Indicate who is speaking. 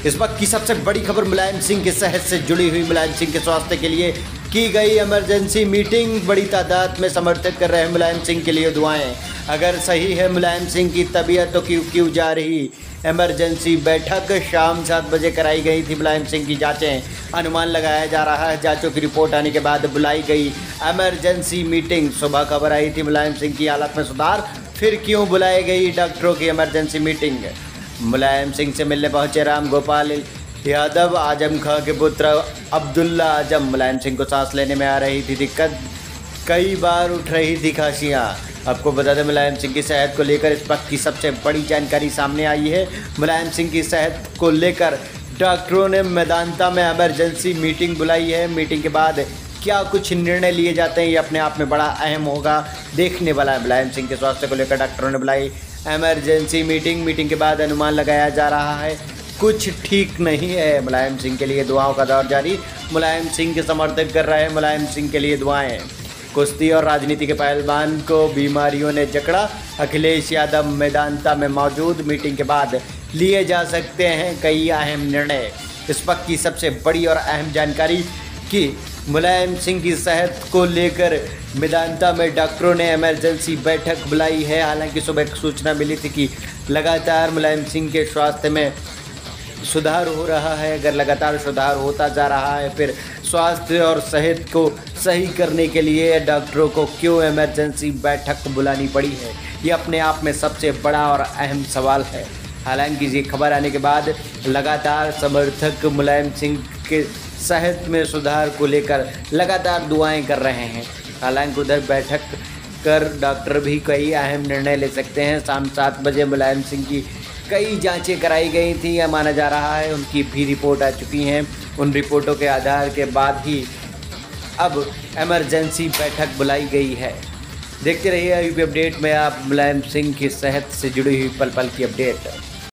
Speaker 1: इस वक्त की सबसे बड़ी खबर मुलायम सिंह की सेहत से जुड़ी हुई। मुलायम सिंह के स्वास्थ्य के लिए की गई इमरजेंसी मीटिंग, बड़ी तादाद में समर्थक कर रहे हैं मुलायम सिंह के लिए दुआएं। अगर सही है मुलायम सिंह की तबीयत तो क्यों जा रही इमरजेंसी बैठक। शाम 7 बजे कराई गई थी मुलायम सिंह की जांचें। अनुमान लगाया जा रहा है जांचों की रिपोर्ट आने के बाद बुलाई गई इमरजेंसी मीटिंग। सुबह खबर आई थी मुलायम सिंह की हालत में सुधार, फिर क्यों बुलाई गई डॉक्टरों की इमरजेंसी मीटिंग। मुलायम सिंह से मिलने पहुंचे राम गोपाल यादव, आजम खां के पुत्र अब्दुल्ला आजम। मुलायम सिंह को सांस लेने में आ रही थी दिक्कत, कई बार उठ रही थी खांसियां। आपको बता दें मुलायम सिंह की सेहत को लेकर इस वक्त की सबसे बड़ी जानकारी सामने आई है। मुलायम सिंह की सेहत को लेकर डॉक्टरों ने मेदांता में इमरजेंसी मीटिंग बुलाई है। मीटिंग के बाद क्या कुछ निर्णय लिए जाते हैं ये अपने आप में बड़ा अहम होगा, देखने वाला है। मुलायम सिंह के स्वास्थ्य को लेकर डॉक्टरों ने बुलाई इमरजेंसी मीटिंग। मीटिंग के बाद अनुमान लगाया जा रहा है कुछ ठीक नहीं है। मुलायम सिंह के लिए दुआओं का दौर जारी। मुलायम सिंह के समर्थक कर रहे हैं मुलायम सिंह के लिए दुआएं। कुश्ती और राजनीति के पहलवान को बीमारियों ने जकड़ा, अखिलेश यादव मेदांता में मौजूद। मीटिंग के बाद लिए जा सकते हैं कई अहम निर्णय। इस वक्त की सबसे बड़ी और अहम जानकारी कि मुलायम सिंह की सेहत को लेकर मेदांता में डॉक्टरों ने इमरजेंसी बैठक बुलाई है। हालांकि सुबह एक सूचना मिली थी कि लगातार मुलायम सिंह के स्वास्थ्य में सुधार हो रहा है। अगर लगातार सुधार होता जा रहा है फिर स्वास्थ्य और सेहत को सही करने के लिए डॉक्टरों को क्यों इमरजेंसी बैठक बुलानी पड़ी है, ये अपने आप में सबसे बड़ा और अहम सवाल है। हालांकि ये खबर आने के बाद लगातार समर्थक मुलायम सिंह के सेहत में सुधार को लेकर लगातार दुआएं कर रहे हैं। हालांकि उधर बैठक कर डॉक्टर भी कई अहम निर्णय ले सकते हैं। शाम 7 बजे मुलायम सिंह की कई जांचें कराई गई थी, यह माना जा रहा है उनकी भी रिपोर्ट आ चुकी हैं। उन रिपोर्टों के आधार के बाद ही अब इमरजेंसी बैठक बुलाई गई है। देखते रहिए यूपी अपडेट में आप मुलायम सिंह की सेहत से जुड़ी हुई पल पल की अपडेट।